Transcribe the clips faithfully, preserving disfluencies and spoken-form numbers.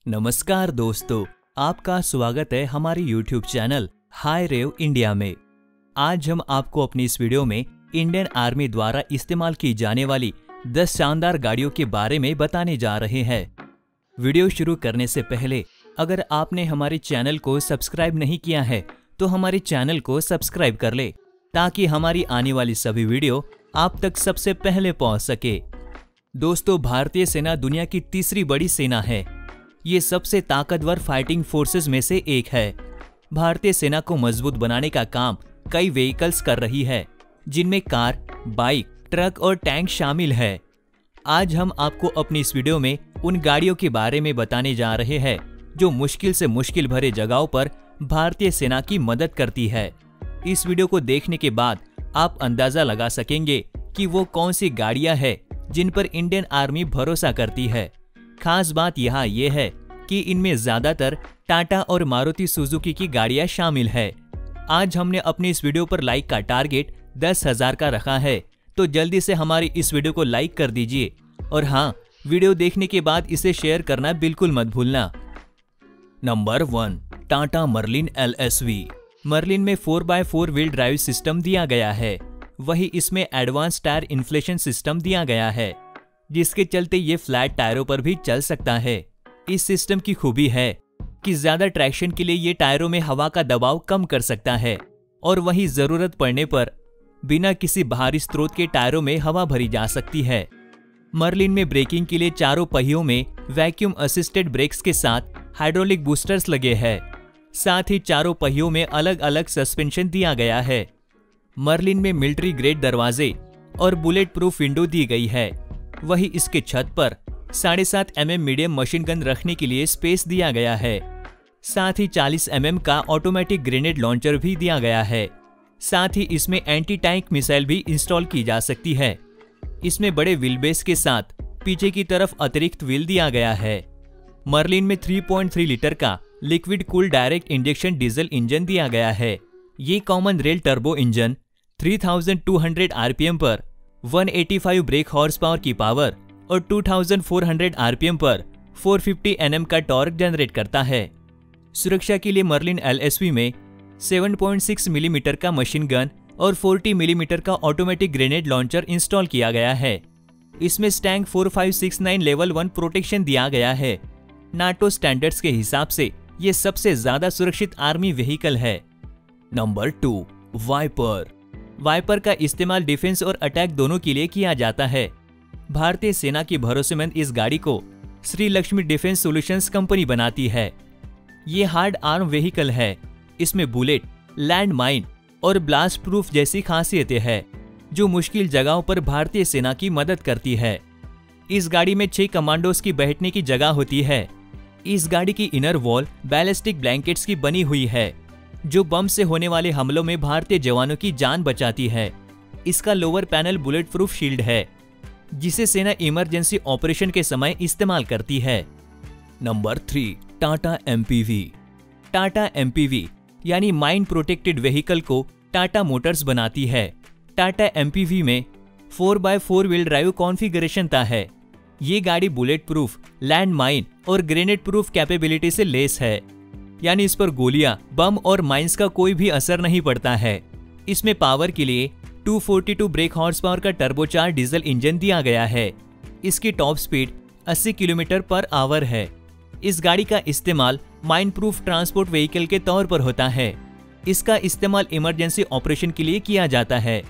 नमस्कार दोस्तों, आपका स्वागत है हमारे YouTube channel hi rev India में। आज हम आपको अपनी इस वीडियो में इंडियन आर्मी द्वारा इस्तेमाल की जाने वाली दस शानदार गाड़ियों के बारे में बताने जा रहे हैं। वीडियो शुरू करने से पहले अगर आपने हमारे चैनल को सब्सक्राइब नहीं किया है तो हमारे चैनल को सब्सक्राइब कर ले, ताकि हमारी आने वाली सभी वीडियो आप तक सबसे पहले पहुंच सके। दोस्तों, भारतीय सेना दुनिया की तीसरी बड़ी सेना है। ये सबसे ताकतवर फाइटिंग फोर्सेस में से एक है। भारतीय सेना को मजबूत बनाने का काम कई व्हीकल्स कर रही है, जिनमें कार, बाइक, ट्रक और टैंक शामिल है। आज हम आपको अपनी इस वीडियो में उन गाड़ियों के बारे में बताने जा रहे हैं जो मुश्किल से मुश्किल भरे जगहों पर भारतीय सेना की मदद करती है। इस वीडियो को देखने के बाद आप अंदाजा लगा सकेंगे कि वो कौन सी गाड़ियां हैं जिन पर इंडियन आर्मी भरोसा करती है। खास बात यहाँ ये है कि इनमें ज्यादातर टाटा और मारुति सुजुकी की गाड़ियां शामिल है। आज हमने अपनी इस वीडियो पर लाइक का टारगेट दस हजार का रखा है, तो जल्दी से हमारी इस वीडियो को लाइक कर दीजिए और हाँ, वीडियो देखने के बाद इसे शेयर करना बिल्कुल मत भूलना। Number one, Tata Merlin L S V. Merlin में four by four wheel drive system दिया गया है। वही इसमें एडवांस टायर इन्फ्लेशन सिस्टम दिया गया है, जिसके चलते ये फ्लैट टायरों पर भी चल सकता है। इस सिस्टम की खूबी है कि ज्यादा ट्रैक्शन के लिए ये टायरों में हवा का दबाव कम कर सकता है और वही जरूरत पड़ने पर बिना किसी बाहरी स्रोत के टायरों में हवा भरी जा सकती है। मर्लिन में ब्रेकिंग के लिए चारों पहियों में वैक्यूम असिस्टेड ब्रेक्स के साथ हाइड्रोलिक बूस्टर्स लगे हैं। साथ ही चारों पहियों में अलग अलग सस्पेंशन दिया गया है। मर्लिन में मिलिट्री ग्रेड दरवाजे और बुलेट प्रूफ विंडो दी गई है। वही इसके छत पर साढ़े सात M M medium machine gun रखने के लिए स्पेस दिया गया है। साथ ही चालीस एम एम का ऑटोमेटिक ग्रेनेड लॉन्चर भी दिया गया है। साथ ही इसमें एंटी टैंक मिसाइल भी इंस्टॉल की जा सकती है। इसमें बड़े व्हील बेस के साथ पीछे की तरफ अतिरिक्त व्हील दिया गया है। मर्लिन में तीन पॉइंट तीन लीटर का liquid cool direct injection diesel engine दिया गया है। ये कॉमन रेल टर्बो इंजन बत्तीस सौ आरपीएम पर एक सौ पचासी ब्रेक हॉर्स पावर की पावर और चौबीस सौ आरपीएम पर चार सौ पचास एनएम का टॉर्क जनरेट करता है। सुरक्षा के लिए मर्लिन एल एस वी में सात पॉइंट छह मिलीमीटर का मशीन गन और चालीस मिलीमीटर का ऑटोमेटिक ग्रेनेड लॉन्चर इंस्टॉल किया गया है। इसमें STANAG four five six nine level one protection दिया गया है। नाटो स्टैंडर्ड्स के हिसाब से ये सबसे ज्यादा सुरक्षित आर्मी व्हीकल है। Number two, viper. वाइपर का इस्तेमाल डिफेंस और अटैक दोनों के लिए किया जाता है। भारतीय सेना की भरोसेमंद इस गाड़ी को Sri Lakshmi defence solutions company बनाती है। ये हार्ड आर्म व्हीकल है। इसमें बुलेट, लैंड माइन और ब्लास्ट प्रूफ जैसी खासियतें हैं, जो मुश्किल जगहों पर भारतीय सेना की मदद करती है। इस गाड़ी में छह कमांडोज की बैठने की जगह होती है। इस गाड़ी की इनर वॉल बैलिस्टिक ब्लैंकेट्स की बनी हुई है, जो बम से होने वाले हमलों में भारतीय जवानों की जान बचाती है। इसका lower panel bulletproof shield है, जिसे सेना इमरजेंसी ऑपरेशन के समय इस्तेमाल करती है। Number three, Tata M P V. Tata M P V यानी माइन प्रोटेक्टेड व्हीकल को टाटा मोटर्स बनाती है। टाटा एम पी वी में four by four wheel drive configuration था है। ये गाड़ी बुलेट प्रूफ, लैंड माइन और ग्रेनेड प्रूफ कैपेबिलिटी से लेस है, यानी इस पर गोलियां, बम और माइंस का कोई भी असर नहीं पड़ता है। इसमें पावर के लिए दो सौ बयालीस ब्रेक हॉर्स पावर का टर्बोचार्ज डीजल इंजन दिया गया है। इसकी टॉप स्पीड अस्सी किलोमीटर पर आवर है। इस गाड़ी का इस्तेमाल माइन प्रूफ ट्रांसपोर्ट व्हीकल के तौर पर होता है। इसका इस्तेमाल इमरजेंसी ऑपरेशन के लिए किया जाता है।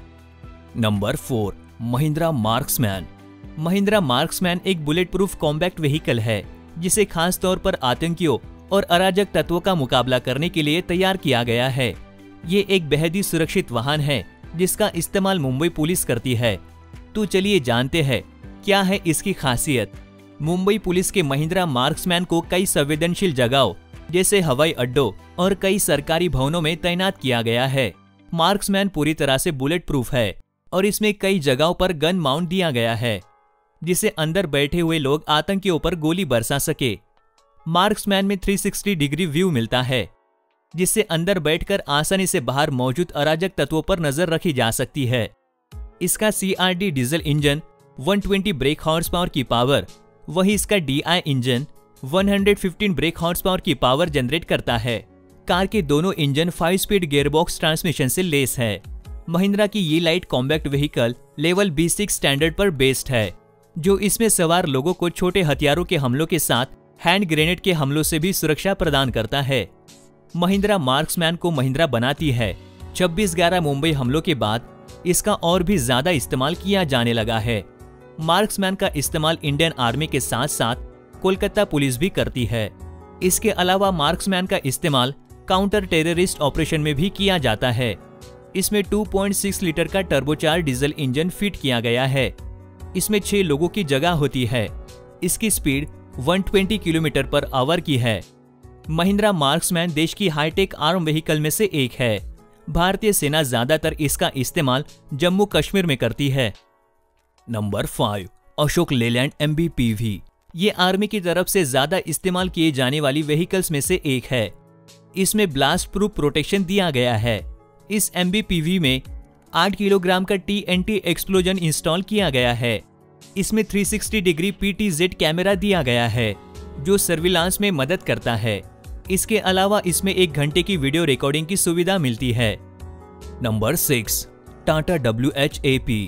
Number four, Mahindra Marksman. Mahindra Marksman एक बुलेट प्रूफ कॉम्पैक्ट व्हीकल है, जिसे खास तौर पर आतंकियों और अराजक तत्वों का मुकाबला करने के लिए तैयार किया गया है। ये एक बेहद ही सुरक्षित वाहन है, जिसका इस्तेमाल मुंबई पुलिस करती है। तो चलिए जानते हैं क्या है इसकी खासियत। मुंबई पुलिस के महिंद्रा मार्क्समैन को कई संवेदनशील जगहों जैसे हवाई अड्डों और कई सरकारी भवनों में तैनात किया गया है। मार्क्समैन पूरी तरह से बुलेट प्रूफ है और इसमें कई जगहों पर गन माउंट दिया गया है, जिसे अंदर बैठे हुए लोग आतंकियों पर गोली बरसा सके। मार्क्समैन में तीन सौ साठ डिग्री व्यू मिलता है, जिससे अंदर बैठकर आसानी से बाहर मौजूद अराजक तत्वों पर नजर रखी जा सकती है। इसका C R D diesel engine एक सौ बीस ब्रेक हॉर्स पावर की पावर, वही इसका डी आई इंजन एक सौ पंद्रह ब्रेक हॉर्स पावर की पावर जनरेट करता है। कार के दोनों इंजन फाइव स्पीड गियरबॉक्स ट्रांसमिशन से लेस है। महिंद्रा की ये light compact vehicle level B six standard पर बेस्ड है, जो इसमें सवार लोगों को छोटे हथियारों के हमलों के साथ हैंड ग्रेनेड के हमलों से भी सुरक्षा प्रदान करता है। महिंद्रा मार्क्समैन को महिंद्रा बनाती है। छब्बीस ग्यारह मुंबई हमलों के बाद इसका और भी ज्यादा इस्तेमाल किया जाने लगा है। मार्क्समैन का इस्तेमाल इंडियन आर्मी के साथ साथ कोलकाता पुलिस भी करती है। इसके अलावा मार्क्समैन का इस्तेमाल काउंटर टेररिस्ट ऑपरेशन में भी किया जाता है। इसमें दो पॉइंट छह लीटर का टर्बोचार्ज डीजल इंजन फिट किया गया है। इसमें छह लोगों की जगह होती है। इसकी स्पीड एक सौ बीस किलोमीटर पर आवर की है। महिंद्रा मार्क्समैन देश की हाईटेक आर्म व्हीकल में से एक है। भारतीय सेना ज्यादातर इसका इस्तेमाल जम्मू कश्मीर में करती है। Number five, Ashok Leyland M B P V. ये आर्मी की तरफ से ज्यादा इस्तेमाल किए जाने वाली व्हीकल्स में से एक है। इसमें ब्लास्ट प्रूफ प्रोटेक्शन दिया गया है। इस एम बी पी वी में आठ किलोग्राम का T N T explosion install किया गया है। इसमें तीन सौ साठ degree P T Z camera दिया गया है, जो सर्विलांस में मदद करता है। इसके अलावा इसमें एक घंटे की वीडियो रिकॉर्डिंग की सुविधा मिलती है। Number six, Tata W H A P.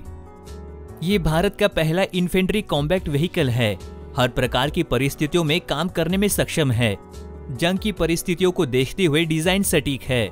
ये भारत का पहला इन्फेंट्री कॉम्बैक्ट व्हीकल है। हर प्रकार की परिस्थितियों में काम करने में सक्षम है। जंग की परिस्थितियों को देखते हुए डिजाइन सटीक है।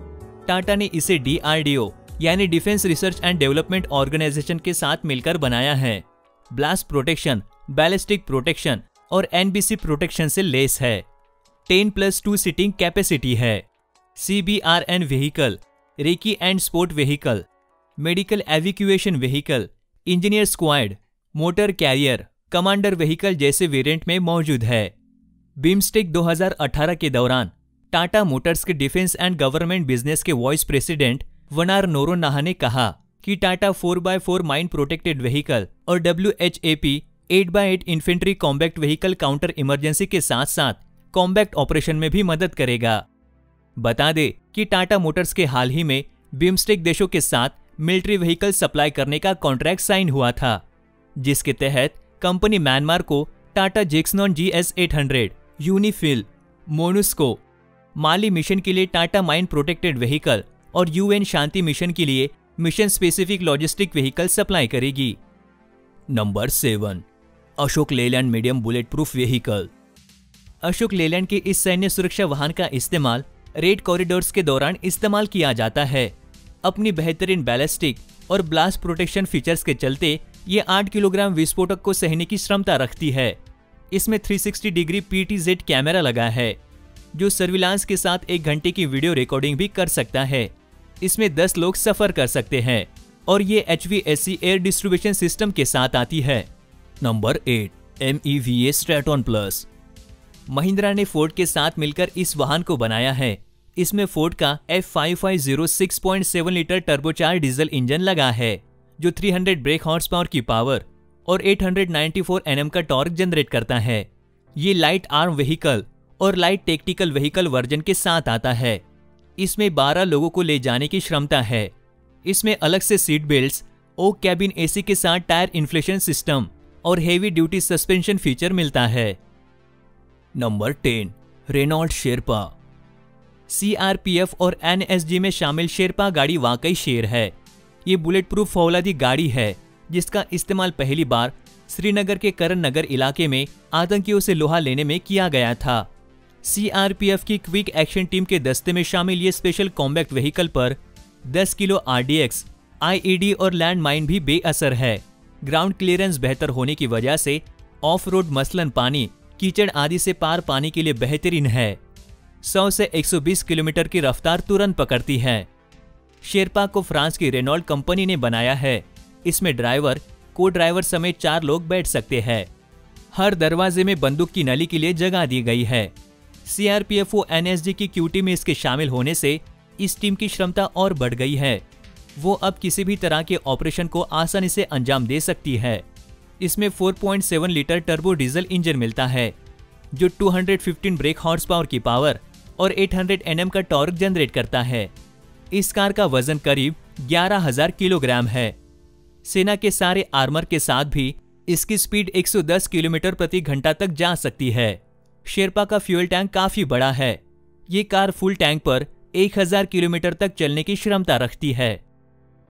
टाटा ने इसे डी आर डी ओ यानी defence research and development organisation के साथ मिलकर बनाया है। ब्लास्ट प्रोटेक्शन, बैलिस्टिक प्रोटेक्शन और एन बी सी प्रोटेक्शन से लेस है। Ten plus two seating capacity है। C B R N vehicle, recce and support vehicle, medical evacuation vehicle, engineer squad, motor carrier, commander vehicle जैसे variant में मौजूद है। BIMSTEC दो हज़ार अठारह के दौरान टाटा मोटर्स के डिफेंस एंड गवर्नमेंट बिजनेस के वाइस प्रेसिडेंट वनार नोरोन्हा ने कहा कि Tata four by four mine protected vehicle और W H A P eight by eight infantry combat vehicle counter emergency के साथ साथ कॉम्बैक्ट ऑपरेशन में भी मदद करेगा। बता दे कि टाटा मोटर्स के हाल ही में बिम्स्टेक देशों के साथ मिलिट्री व्हीकल सप्लाई करने का कॉन्ट्रैक्ट साइन हुआ था, जिसके तहत कंपनी म्यांमार को Tata Xenon G S eight hundred, UNIFIL, MONUSCO, Mali mission के लिए टाटा माइन प्रोटेक्टेड व्हीकल और यूएन शांति मिशन के लिए mission specific logistic vehicle supply करेगी। Number seven, Ashok Leyland medium bulletproof vehicle. Ashok Leyland के इस सैन्य सुरक्षा वाहन का इस्तेमाल रेड कॉरिडोर्स के दौरान इस्तेमाल किया जाता है। अपनी बेहतरीन बैलिस्टिक और ब्लास्ट प्रोटेक्शन फीचर्स के चलते ये आठ किलोग्राम विस्फोटक को सहने की क्षमता रखती है। इसमें तीन सौ साठ degree P T Z camera लगा है, जो सर्विलांस के साथ एक घंटे की वीडियो रिकॉर्डिंग भी कर सकता है। इसमें दस लोग सफर कर सकते हैं और ये H V S C air distribution system के साथ आती है। Number eight, M E V A Straton plus. Mahindra ने फोर्ड के साथ मिलकर इस वाहन को बनाया है। इसमें फोर्ड का F five five zero six point seven litre turbocharge diesel engine लगा है, जो तीन सौ ब्रेक हॉर्स पावर की पावर और आठ सौ चौरानवे एन एम का टॉर्क जनरेट करता है। ये लाइट आर्म व्हीकल और लाइट टेक्टिकल व्हीकल वर्जन के साथ आता है। इसमें बारह लोगों को ले जाने की क्षमता है। इसमें अलग से सीट बेल्ट्स, ओक कैबिन ए सी के साथ टायर इन्फ्लेशन सिस्टम और हेवी ड्यूटी सस्पेंशन फीचर मिलता है। Number ten, Renault Sherpa. C R P F और एन एस जी में शामिल शेरपा गाड़ी वाकई शेर है। ये बुलेट प्रूफ फौलादी गाड़ी है, जिसका इस्तेमाल पहली बार श्रीनगर के करण नगर इलाके में आतंकियों से लोहा लेने में किया गया था। सी आर पी एफ की क्विक एक्शन टीम के दस्ते में शामिल ये स्पेशल कॉम्बैक्ट व्हीकल पर दस kilo R D X, I E D और लैंड माइन भी बेअसर है। ग्राउंड क्लियरेंस बेहतर होने की वजह से ऑफ रोड मसलन पानी, कीचड़ आदि से पार पाने के लिए बेहतरीन है। सौ से एक सौ बीस किलोमीटर की रफ्तार तुरंत पकड़ती है। शेरपा को फ्रांस की रेनॉल्ट कंपनी ने बनाया है। इसमें ड्राइवर, को ड्राइवर समेत चार लोग बैठ सकते हैं। हर दरवाजे में बंदूक की नली के लिए जगह दी गई है। सी आर पी एफ ओ एन एस जी की क्यूटी में इसके शामिल होने से इस टीम की क्षमता और बढ़ गई है। वो अब किसी भी तरह के ऑपरेशन को आसानी से अंजाम दे सकती है। इसमें चार पॉइंट सात लीटर टर्बो डीजल इंजन मिलता है, जो दो सौ पंद्रह ब्रेक हॉर्स पावर की पावर और आठ सौ एन एम का टॉर्क जनरेट करता है। इस कार का वजन करीब ग्यारह हज़ार किलोग्राम है। सेना के सारे आर्मर के साथ भी इसकी स्पीड एक सौ दस किलोमीटर प्रति घंटा तक जा सकती है। शेरपा का फ्यूल टैंक काफी बड़ा है। ये कार फुल टैंक पर एक हज़ार किलोमीटर तक चलने की क्षमता रखती है।